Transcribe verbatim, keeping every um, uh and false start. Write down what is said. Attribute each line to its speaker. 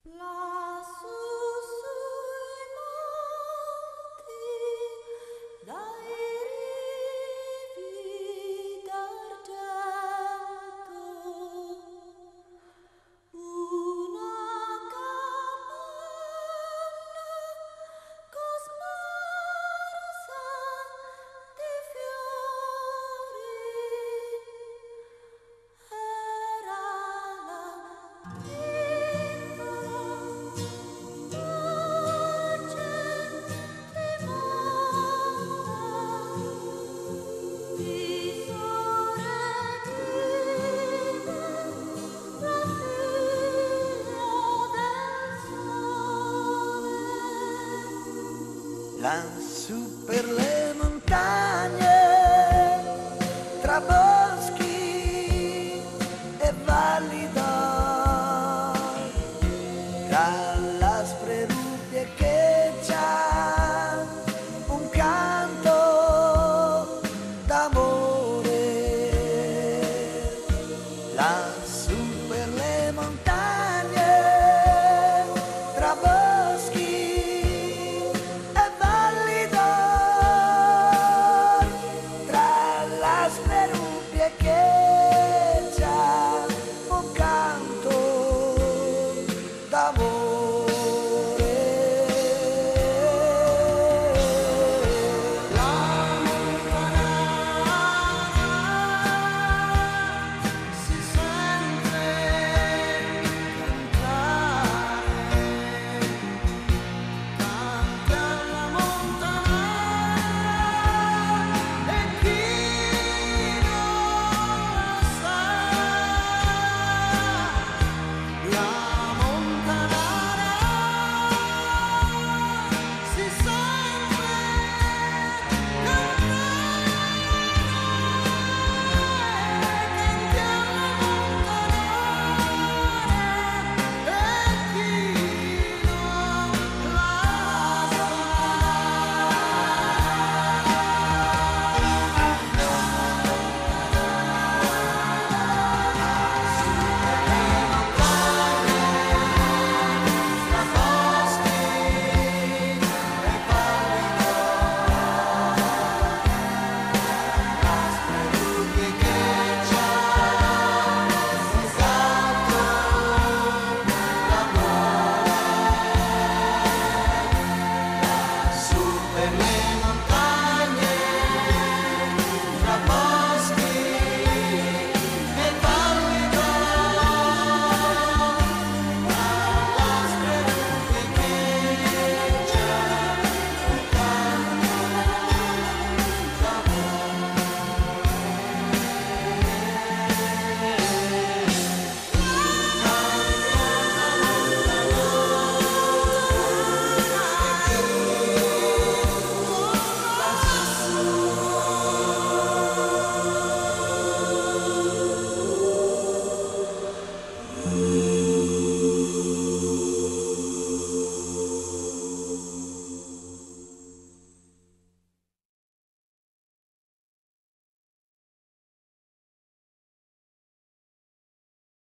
Speaker 1: Lassù sui monti, dai rivi d'argento, una capanna cosparsa di fiori, era la piccola voce di mamma, di sorellina, la figlia del sole.
Speaker 2: Lassù per le montagne, tra boschi e valli d'oro, tra l'aspre rubbie che c'ha un canto d'amore. Lassù per le montagne, tra boschi e valli d'oro, tra l'aspre rubbie che